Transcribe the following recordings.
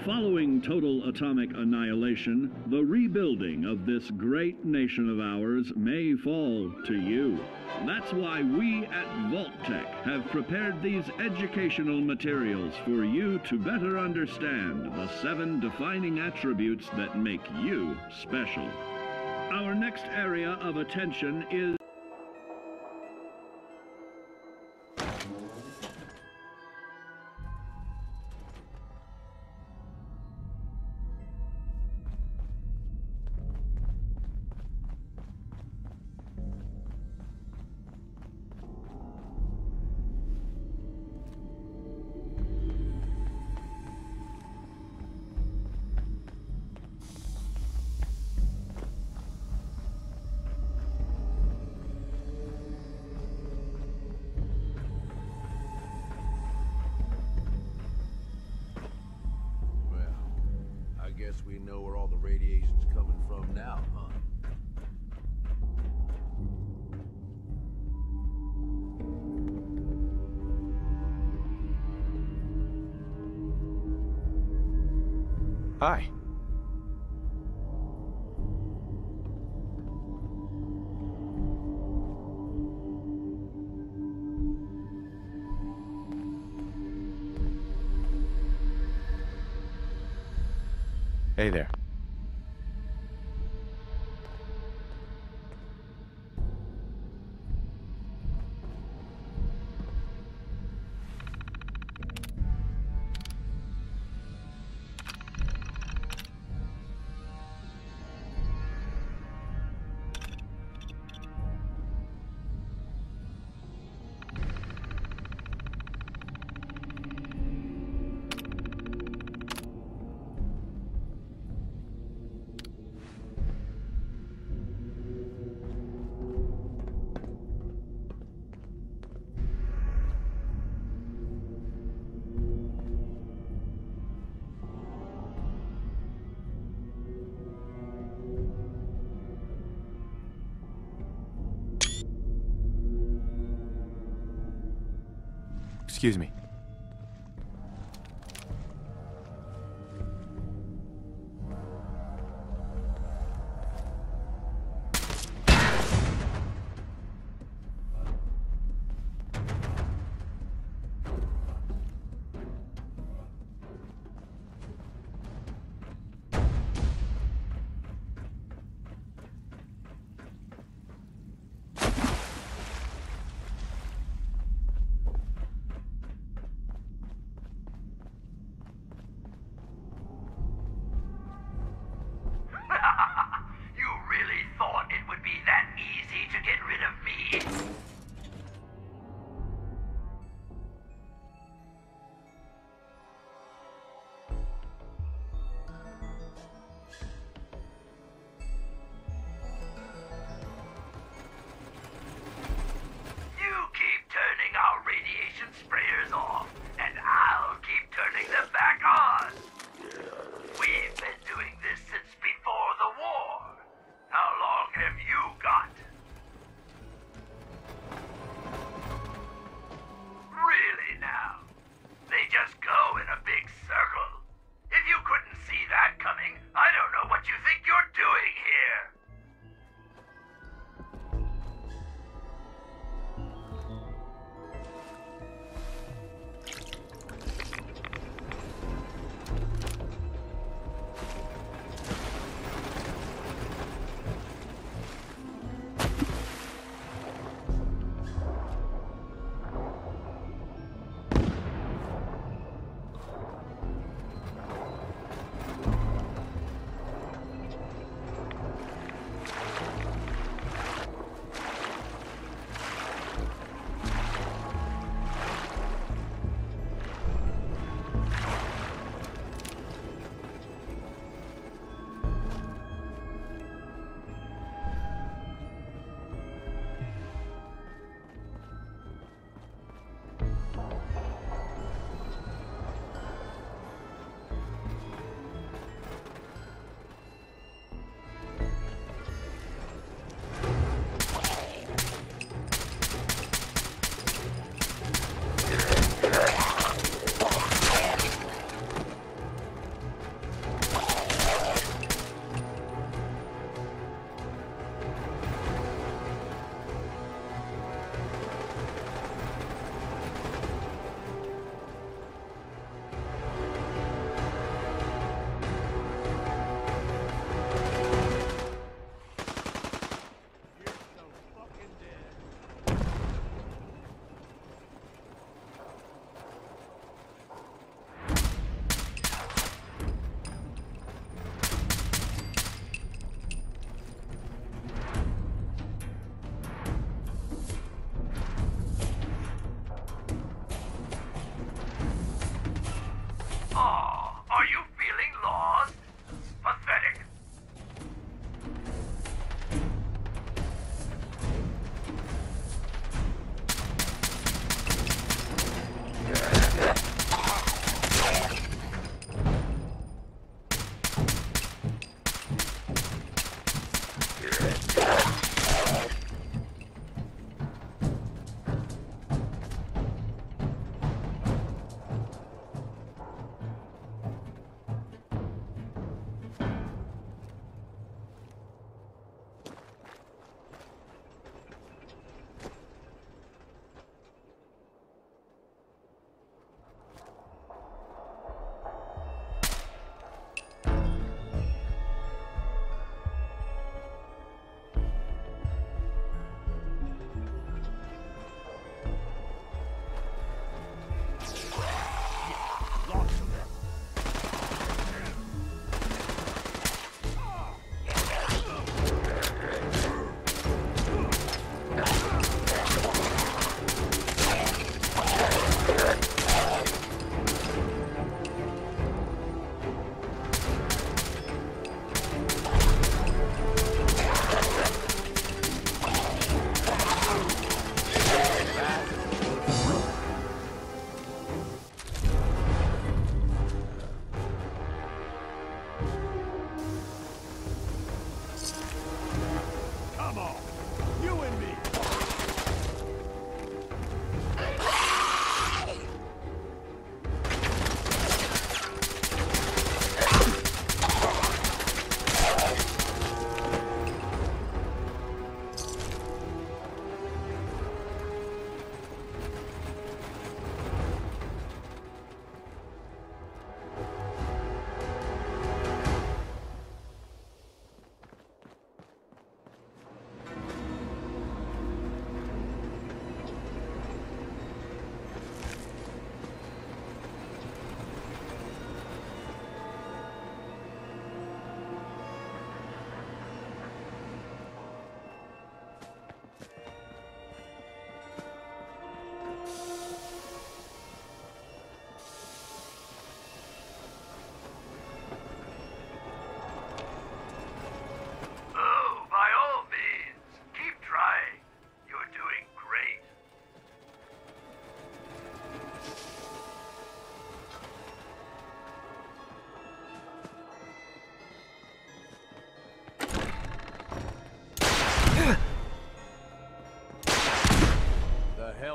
Following total atomic annihilation, the rebuilding of this great nation of ours may fall to you. That's why we at Vault-Tec have prepared these educational materials for you to better understand the 7 defining attributes that make you special. Our next area of attention is... We know where all the radiation's coming from now, huh? Hi. Hey there. Excuse me.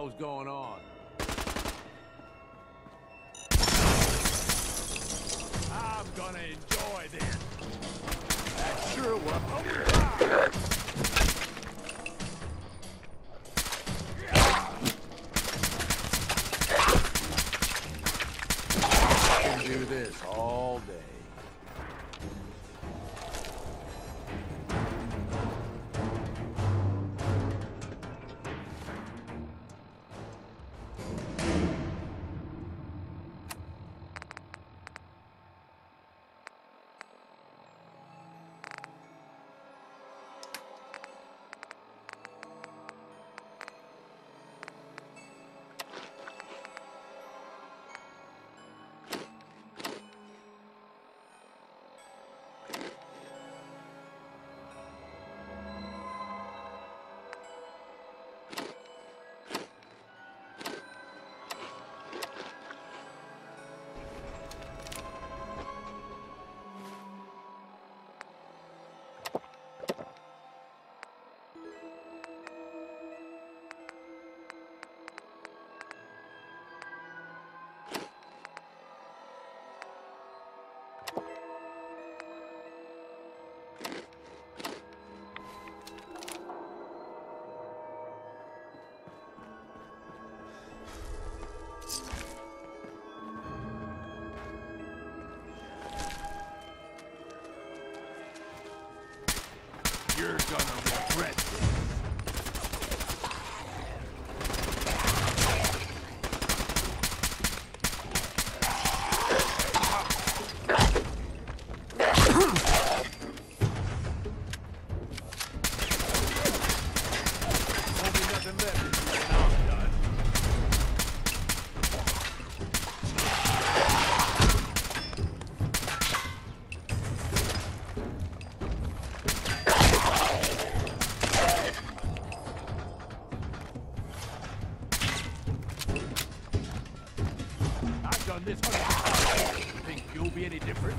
hell's going on? I'm gonna enjoy this. That's sure what. I can do this all day. You're gonna regret this. Won't be nothing left when I'm done. I've done this 100 times. Think you'll be any different?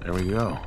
There we go.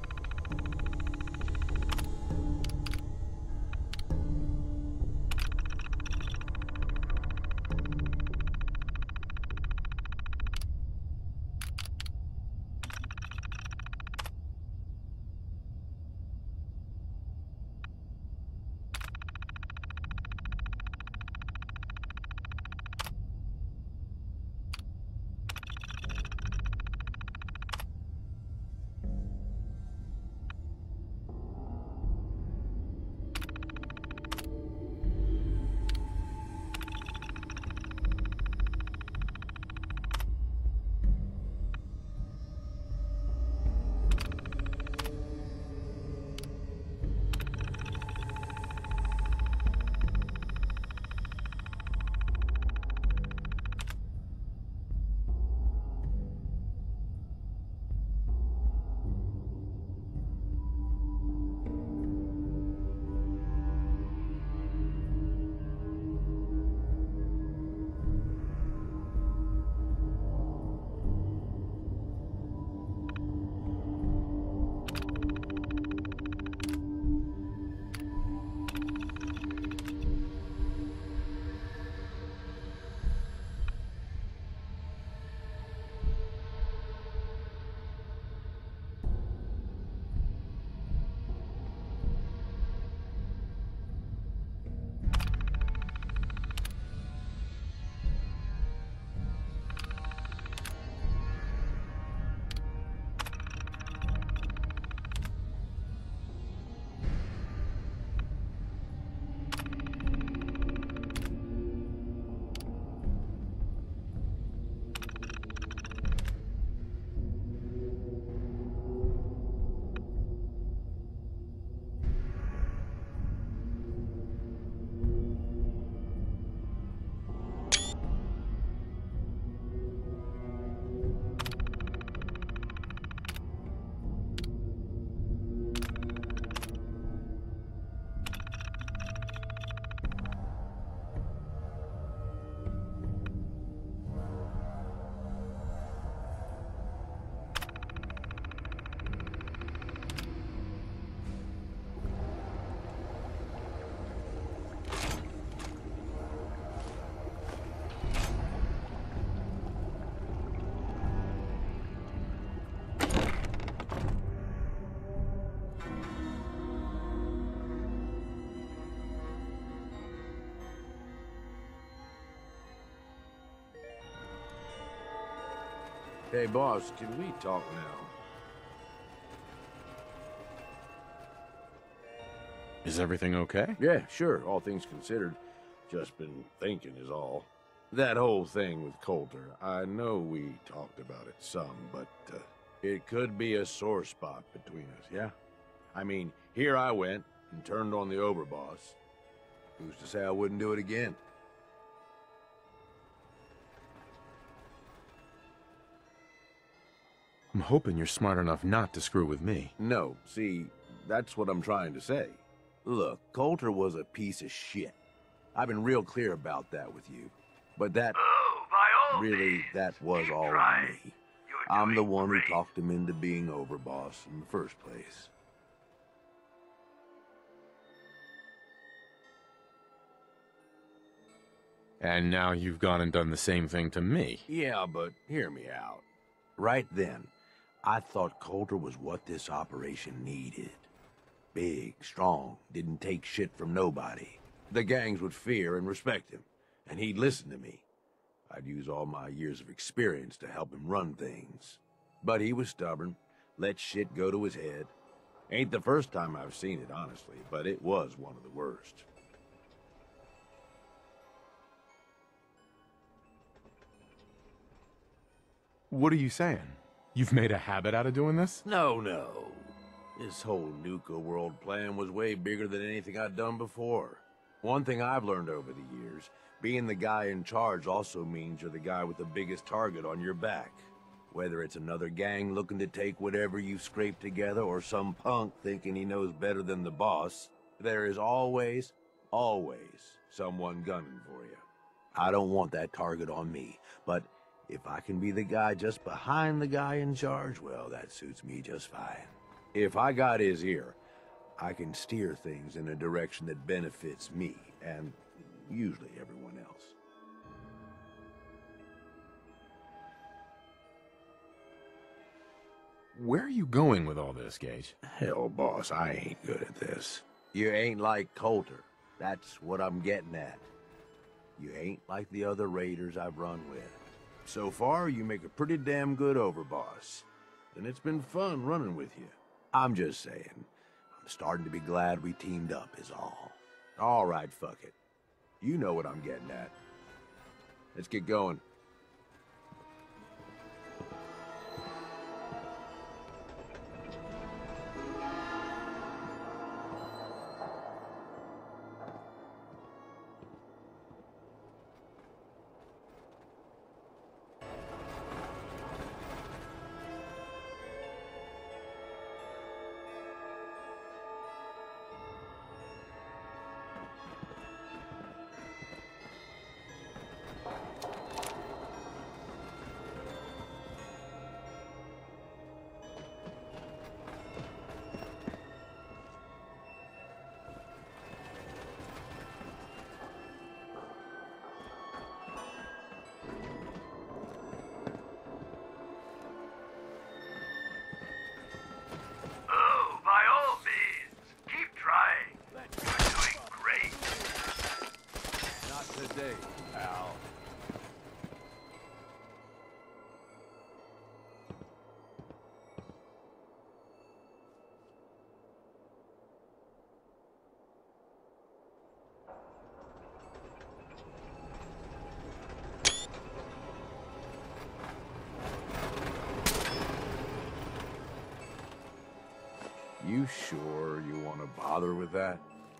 Hey, boss, can we talk now? Is everything okay? Yeah, sure, all things considered. Just been thinking is all. That whole thing with Coulter, I know we talked about it some, but it could be a sore spot between us, yeah? I mean, here I went and turned on the overboss. Who's to say I wouldn't do it again? I'm hoping you're smart enough not to screw with me. No, see, that's what I'm trying to say. Look, Coulter was a piece of shit. I've been real clear about that with you. But that... Oh, by all really, means, that was keep all on trying. me. You're I'm the doing one great. who talked him into being overboss in the first place. And now you've gone and done the same thing to me. Yeah, but hear me out. Right then, I thought Coulter was what this operation needed. Big, strong, didn't take shit from nobody. The gangs would fear and respect him, and he'd listen to me. I'd use all my years of experience to help him run things. But he was stubborn, let shit go to his head. Ain't the first time I've seen it, honestly, but it was one of the worst. What are you saying? You've made a habit out of doing this? No. This whole Nuka world plan was way bigger than anything I'd done before. One thing I've learned over the years, being the guy in charge also means you're the guy with the biggest target on your back. Whether it's another gang looking to take whatever you've scraped together or some punk thinking he knows better than the boss, there is always someone gunning for you. I don't want that target on me, but If I can be the guy just behind the guy in charge, well, that suits me just fine. If I got his ear, I can steer things in a direction that benefits me, and usually everyone else. Where are you going with all this, Gage? Hell, boss, I ain't good at this. You ain't like Coulter. That's what I'm getting at. You ain't like the other raiders I've run with. So far, you make a pretty damn good overboss. And it's been fun running with you. I'm just saying, I'm starting to be glad we teamed up is all. All right, fuck it. You know what I'm getting at. Let's get going. You sure you want to bother with that?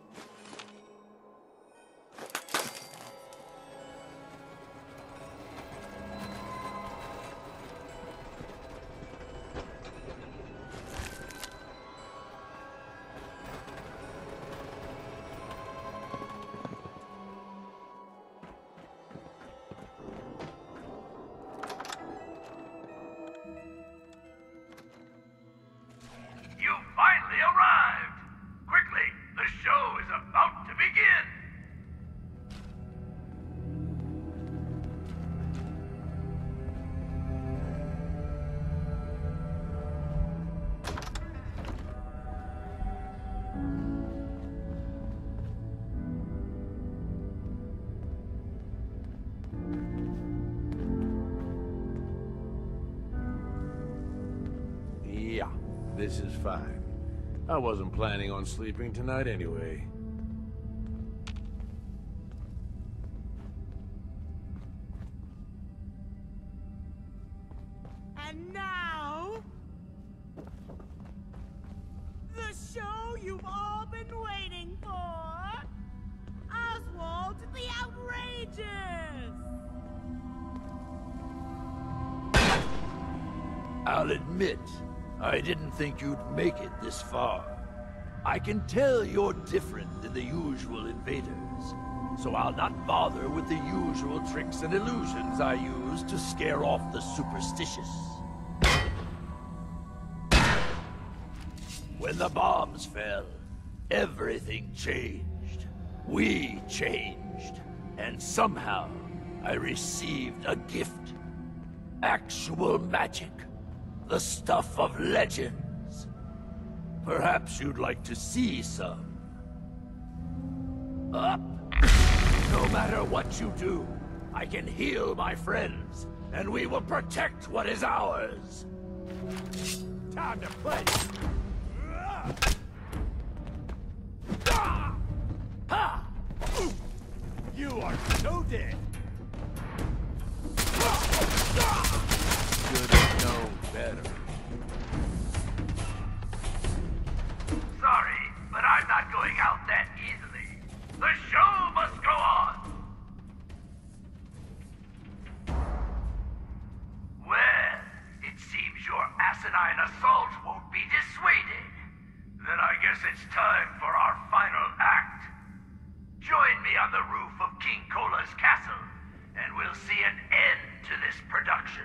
Yeah, this is fine. I wasn't planning on sleeping tonight anyway. And now, the show you've all been waiting for, Oswald the Outrageous! I'll admit, I didn't think you'd make it this far. I can tell you're different than the usual invaders, so I'll not bother with the usual tricks and illusions I use to scare off the superstitious. When the bombs fell, everything changed. We changed. And somehow, I received a gift. Actual magic. The stuff of legends. Perhaps you'd like to see some. Up. No matter what you do, I can heal my friends, and we will protect what is ours. Time to play. Ha! You are so dead. Should've known better. Sorry, but I'm not going out that easily. The show must go on. Well, it seems your asinine assault won't be dissuaded. Then I guess it's time for our final act. Join me on the roof of King Cola's castle, and we'll see an end to this production.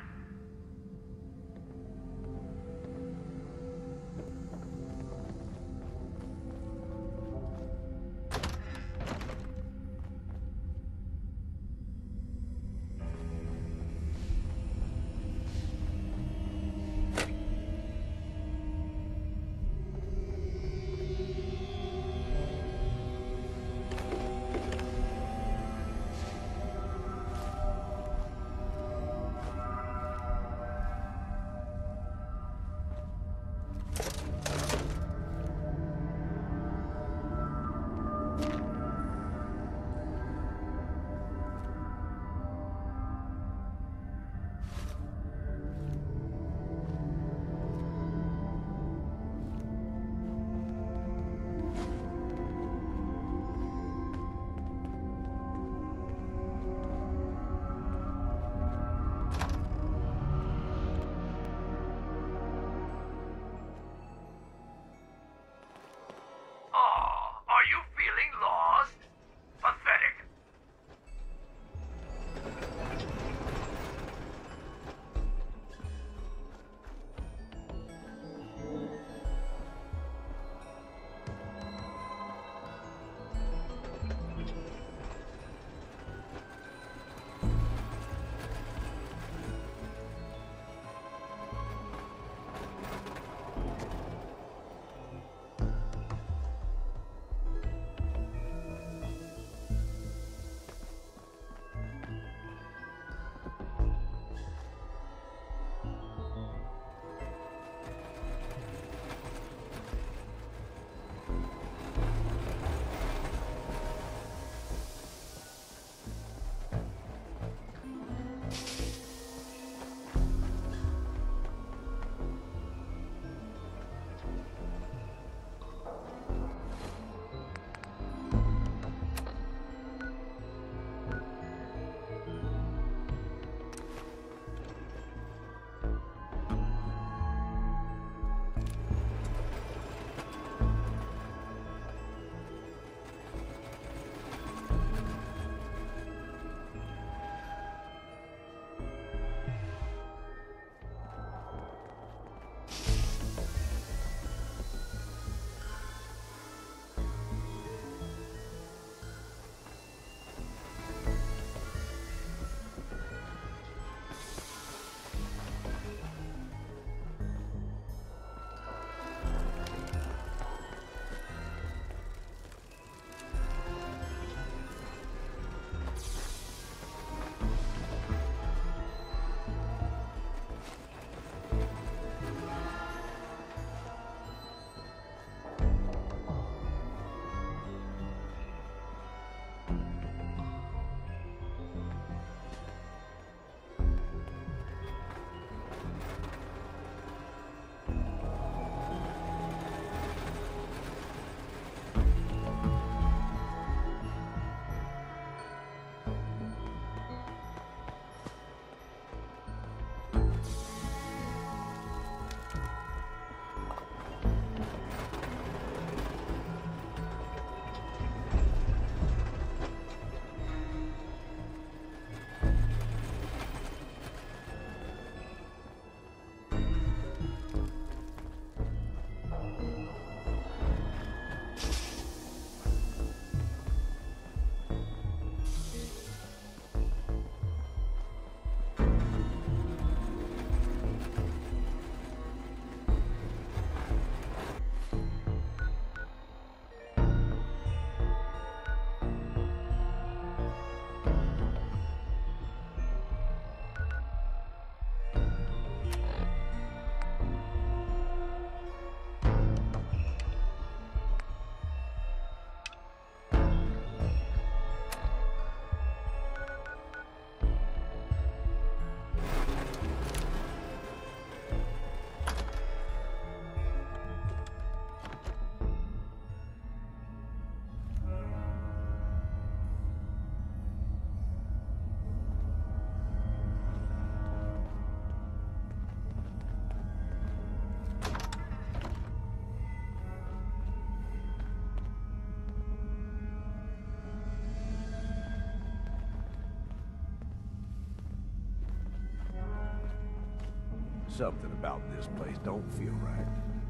Something about this place don't feel right.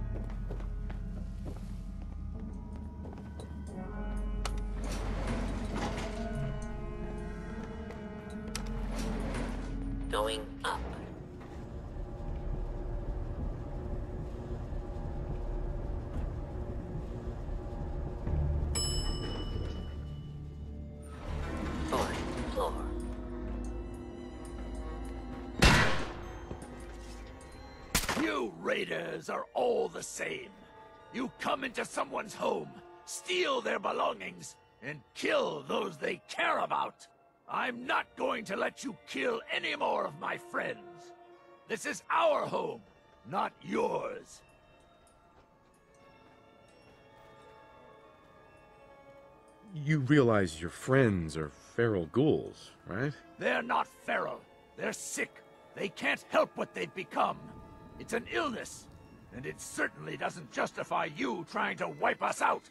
Going up. Fourth floor. You raiders are all the same. You come into someone's home, steal their belongings, and kill those they care about. I'm not going to let you kill any more of my friends. This is our home, not yours. You realize your friends are feral ghouls, right? They're not feral. They're sick. They can't help what they've become. It's an illness, and it certainly doesn't justify you trying to wipe us out.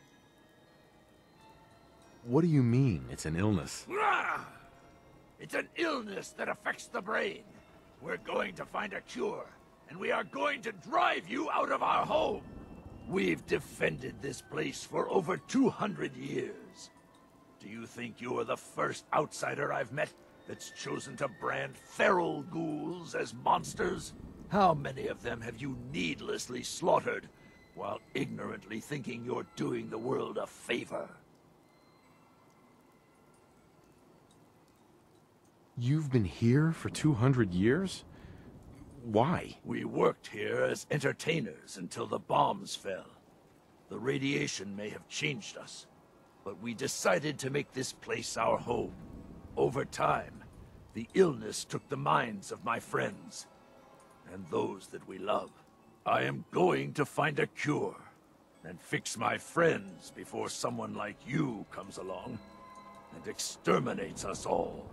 What do you mean, it's an illness? It's an illness that affects the brain. We're going to find a cure, and we are going to drive you out of our home. We've defended this place for over 200 years. Do you think you're the first outsider I've met that's chosen to brand feral ghouls as monsters? How many of them have you needlessly slaughtered while ignorantly thinking you're doing the world a favor? You've been here for 200 years? Why? We worked here as entertainers until the bombs fell. The radiation may have changed us, but we decided to make this place our home. Over time, the illness took the minds of my friends, and those that we love. I am going to find a cure, and fix my friends before someone like you comes along and exterminates us all.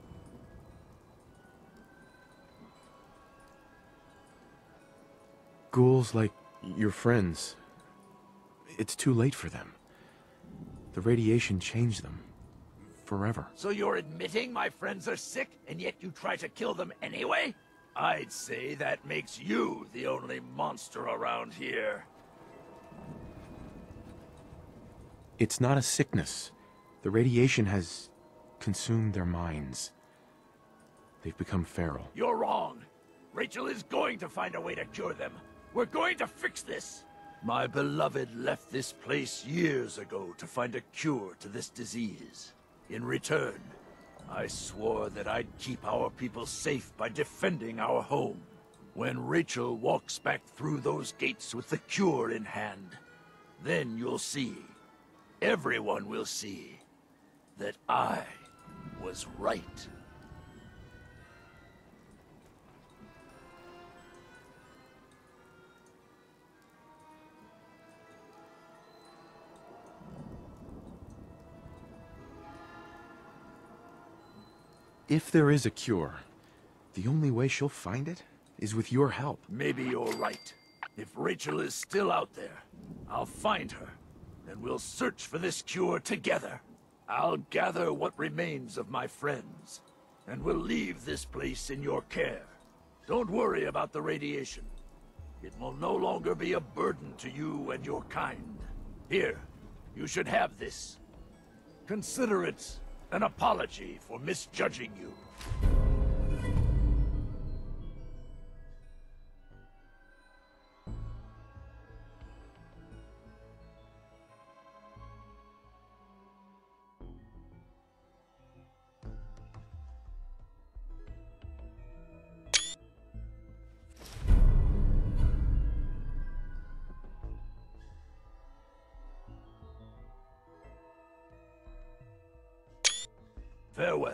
Ghouls like your friends. It's too late for them. The radiation changed them. Forever. So you're admitting my friends are sick, and yet you try to kill them anyway? I'd say that makes you the only monster around here. It's not a sickness. The radiation has consumed their minds. They've become feral. You're wrong. Rachel is going to find a way to cure them. We're going to fix this. My beloved left this place years ago to find a cure to this disease. In return, I swore that I'd keep our people safe by defending our home. When Rachel walks back through those gates with the cure in hand, then you'll see, everyone will see, that I was right. If there is a cure, the only way she'll find it is with your help. Maybe you're right. If Rachel is still out there, I'll find her, and we'll search for this cure together. I'll gather what remains of my friends, and we'll leave this place in your care. Don't worry about the radiation. It will no longer be a burden to you and your kind. Here, you should have this. Consider it an apology for misjudging you. Farewell.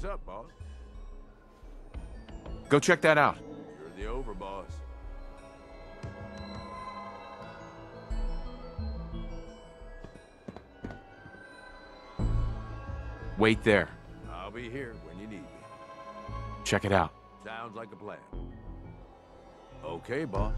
What's up, boss? Go check that out. You're the overboss. Wait there. I'll be here when you need me. Check it out. Sounds like a plan. Okay, boss.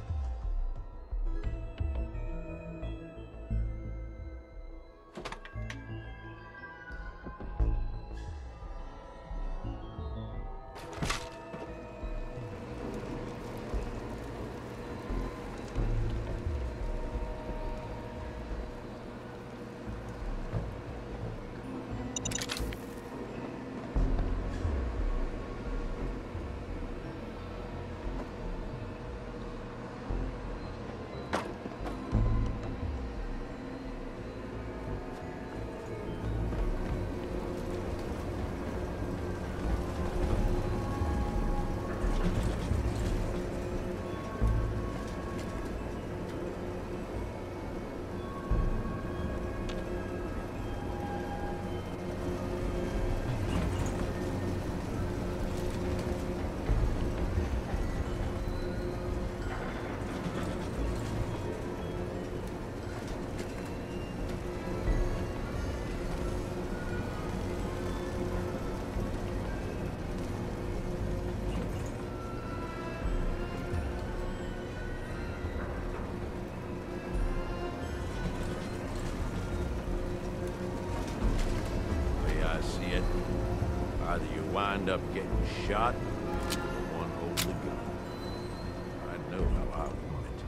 Either you wind up getting shot, or one holds the gun. I know how I want it.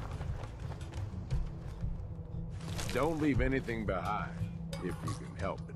Don't leave anything behind, if you can help it.